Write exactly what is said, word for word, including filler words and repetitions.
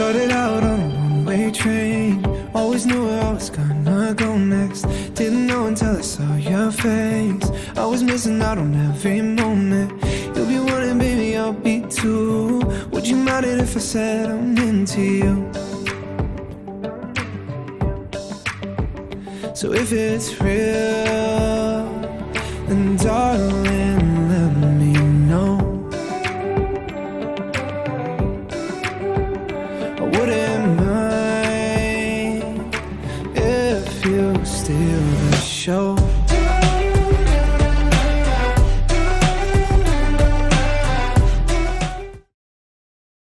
Started out on a one-way train, always knew where I was gonna go next. Didn't know until I saw your face. I was missing out on every moment. You'll be one and baby, I'll be two. Would you mind it if I said I'm into you? So if it's real, then darling, let me know. I wouldn't